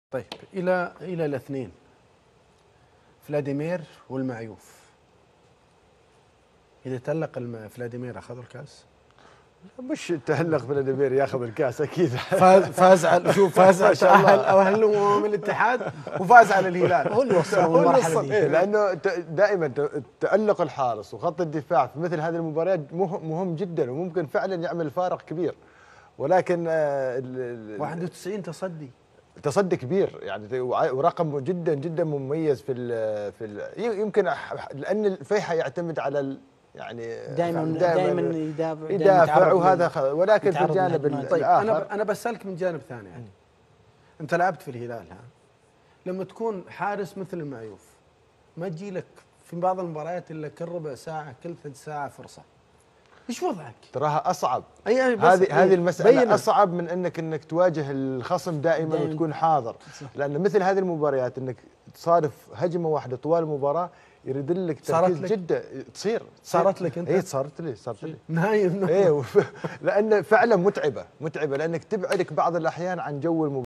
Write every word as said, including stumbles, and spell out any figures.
طيب الى الى الاثنين فلاديمير والمعيوف، اذا تألق فلاديمير اخذوا الكاس؟ مش تألق فلاديمير ياخذ الكاس اكيد. فاز فاز على شوف فاز تأهل او اهل من الاتحاد وفاز على الهلال، هو اللي وصل المرحله دي. إيه لانه دائما تألق الحارس وخط الدفاع في مثل هذه المباريات مهم جدا وممكن فعلا يعمل فارق كبير، ولكن واحد وتسعين تصدي تصدي كبير يعني ورقم جدا جدا مميز في ال في ال يمكن لان الفيحاء يعتمد على يعني دائما دائما يدافع, يدافع وهذا، ولكن في الجانب الاخر طيب انا انا بسالك من جانب ثاني يعني. انت لعبت في الهلال، ها لما تكون حارس مثل المعيوف ما تجي لك في بعض المباريات الا كل ربع ساعه كل ثلث ساعه فرصه، ايش وضعك؟ تراها اصعب. اي هذه هذه المساله بينا. اصعب من انك انك تواجه الخصم دائما دايما. وتكون حاضر، لان مثل هذه المباريات انك تصادف هجمه واحده طوال المباراه يريد لك تركيز جدا. تصير صارت لك انت؟ اي صارت لي صارت لي نايم. اي لان فعلا متعبه متعبه لانك تبعدك بعض الاحيان عن جو المباراه.